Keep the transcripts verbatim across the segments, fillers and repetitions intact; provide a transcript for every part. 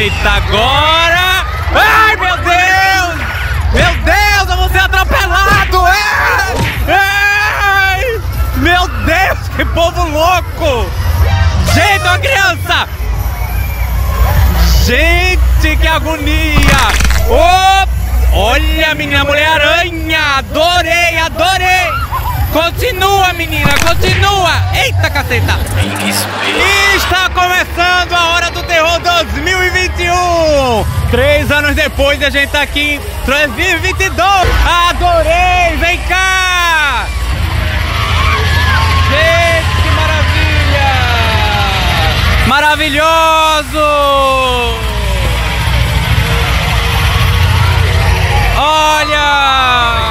Eita, agora! Ai, meu Deus! Meu Deus, eu vou ser atropelado! Ai, ai, meu Deus, que povo louco! Gente, uma criança! Gente, que agonia! Oh, olha, menina Mulher-Aranha! Adorei, adorei! Continua, menina, continua! Eita, caceta! Isso mesmo. E está começando a Hora do Terror dois mil e vinte e um! Três anos depois a gente tá aqui em dois mil e vinte e dois! Adorei! Vem cá! Gente, que maravilha! Maravilhoso! Olha!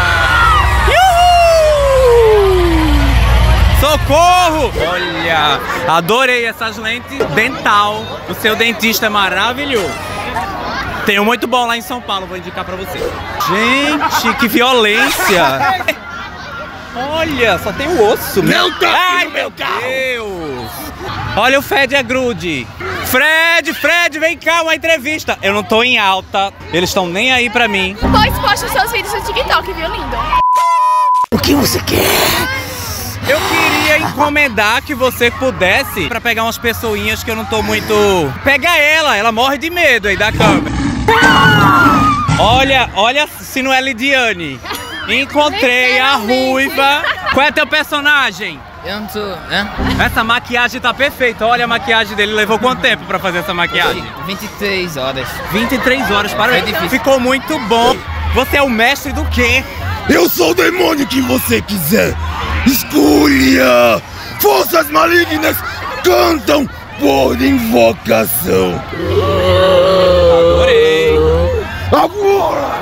Socorro! Olha, adorei essas lentes dental. O seu dentista é maravilhoso. Tem um muito bom lá em São Paulo, vou indicar pra você. Gente, que violência! Olha, só tem o osso. Não toque Ai, no meu carro! Deus! Olha o Fred é grude. Fred, Fred, vem cá, uma entrevista. Eu não tô em alta, eles estão nem aí pra mim. Pois posta os seus vídeos no TikTok, viu, lindo? O que você quer? Eu queria encomendar que você pudesse pra pegar umas pessoinhas que eu não tô muito... Pega ela, ela morre de medo aí da câmera. Olha, olha se não é Lidiane. Encontrei a ruiva. Qual é teu personagem? Eu não tô... Hã? Essa maquiagem tá perfeita. Olha a maquiagem dele. Levou quanto tempo pra fazer essa maquiagem? vinte e três horas. vinte e três horas, parabéns. Foi difícil. Ficou muito bom. Você é o mestre do quê? Eu sou o demônio que você quiser. Escolha! Forças malignas cantam por invocação. Adorei. Agora!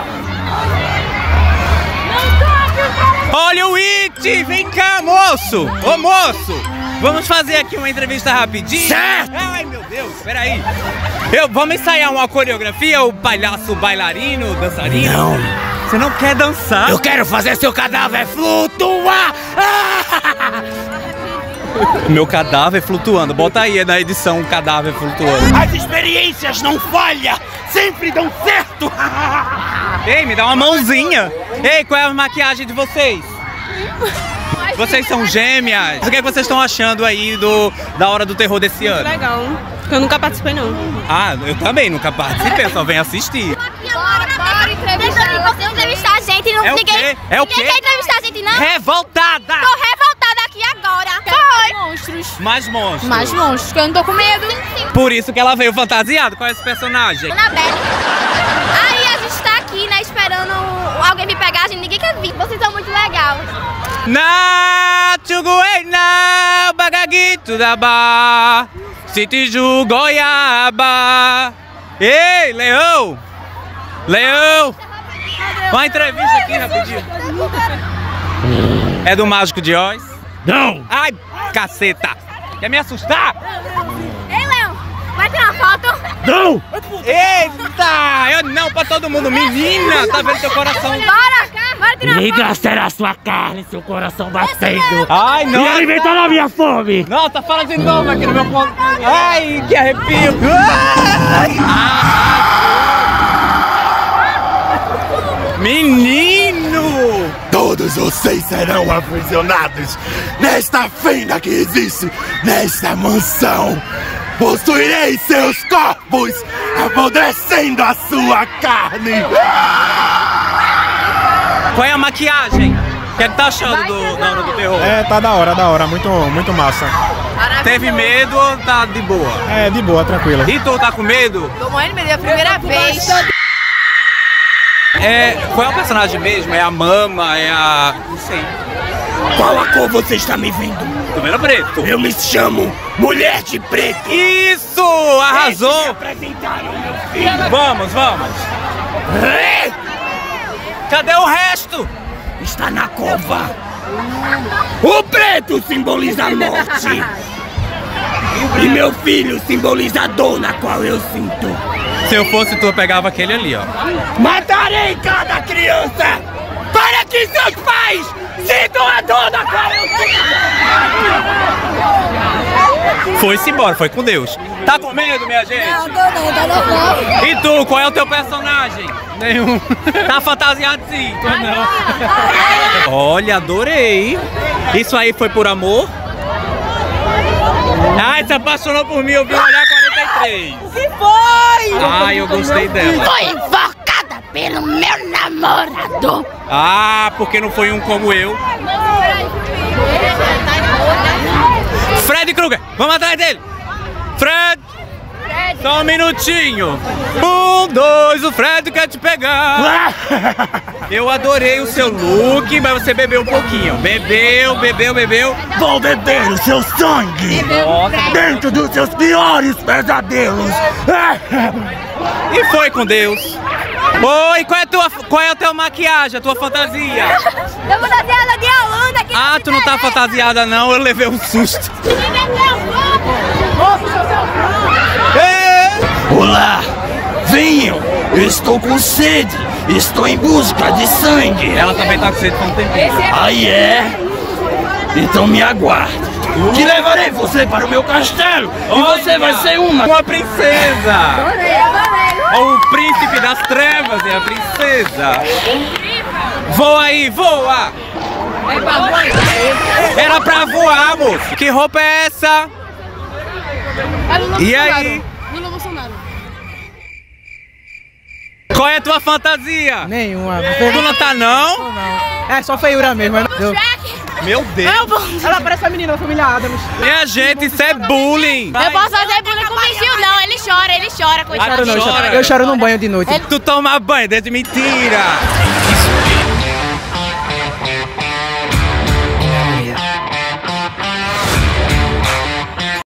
Olha o It! Vem cá, moço! Ô, moço! Vamos fazer aqui uma entrevista rapidinho? Certo! Ai, meu Deus, peraí. Eu, vamos ensaiar uma coreografia? O palhaço bailarino, dançarino? Não! Você não quer dançar? Eu quero fazer seu cadáver flutuar! Meu cadáver flutuando. Bota aí na edição um cadáver flutuando. As experiências não falham! Sempre dão certo! Ei, me dá uma mãozinha. Ei, qual é a maquiagem de vocês? Vocês são gêmeas. O que, é que vocês estão achando aí do, da Hora do Terror desse ano? Legal. Eu nunca participei, não. Ah, eu também nunca participei, eu só venho assistir. Bora, bora entrevistar. Você entrevistar a gente, não É o ninguém, quê? É o ninguém quê? quer entrevistar a gente, não? Revoltada! Tô revoltada aqui agora. Foi. Monstros. Mais monstros. Mais monstros, que eu não tô com medo. Por isso que ela veio fantasiada. Qual é esse personagem? Anabelle. Aí a gente tá aqui, né, esperando alguém me pegar. A gente ninguém quer vir. Vocês são muito legais. Na Tchuguena, Bagaguito da Bar, Citiju Goiaba. Ei, Leão! Leão! Uma entrevista aqui rapidinho. É do Mágico de Oz? Não! Ai, caceta! Quer me assustar? Ei, Leão, vai tirar uma foto? Não! Eita! Eu não pra todo mundo. Menina, tá vendo teu coração? Bora, bora tirar uma foto. Engraçará sua carne, seu coração batendo. Ai, não! E alimentando a minha fome. Nossa, fala de novo aqui no meu ponto. Ai, que arrepio! Ai. Menino! Todos vocês serão aprisionados nesta fenda que existe nesta mansão. Possuirei seus corpos, apodrecendo a sua carne. Qual é a maquiagem? O que é que tá achando do, da Hora do Terror? É, tá da hora, da hora, muito, muito massa. Teve medo ou tá de boa? É, de boa, tranquila. E tu tá com medo? Tô morrendo de medo, é a primeira vez. É, qual é o personagem mesmo? É a Mama? É a... não sei. Qual a cor você está me vendo? Tô vendo preto. Eu me chamo Mulher de Preto. Isso! Arrasou! Apresentaram meu filho. Vamos, vamos. É, Cadê o resto? está na cova. O preto simboliza a morte. E meu filho simboliza a dor na qual eu sinto. Se eu fosse tu, eu pegava aquele ali, ó. Matarei cada criança para que seus pais sintam a dor na qual eu sinto. foi-se embora, foi com Deus. Tá com medo, minha gente? Não, tô não, tô não. E tu, qual é o teu personagem? Nenhum. Tá fantasiado sim? Tu não. Olha, adorei. Isso aí foi por amor? Ai, se apaixonou por mim, eu vi olhar quarenta e três. Que foi? Ai, eu gostei dela. Foi invocada pelo meu namorado. Ah, porque não foi um como eu. Fred Krueger, vamos atrás dele. Fred, só um minutinho. Um, dois, o Fred quer te pegar. Eu adorei o seu look, mas você bebeu um pouquinho. Bebeu, bebeu, bebeu. Vou beber o seu sangue Nossa. dentro dos seus piores pesadelos. E foi com Deus. Oi, qual é a tua, qual é a tua maquiagem, a tua fantasia? Eu fantasiada de Holanda aqui. Ah, tu não tá fantasiada não, eu levei um susto. Olá, venham, eu estou com sede, estou em busca de sangue. Ela também tá com sede por um tempinho. Aí é? Então me aguarde, que levarei você para o meu castelo e você vai ser uma. Uma princesa. O príncipe das trevas é a princesa. Voa aí, voa. Era pra voar, moço. Que roupa é essa? E aí? Lula Bolsonaro. Qual é a tua fantasia? Nenhuma. Tu não tá não? É só feiura mesmo. Deu. Meu Deus. Ela parece a menina da família Adams. Minha gente, isso é bullying. Eu posso fazer bullying com o bichinho, não. Ele chora, ele chora, Ah, coitado. tu chora? Eu choro num banho de noite. Tu toma banho, desde mentira.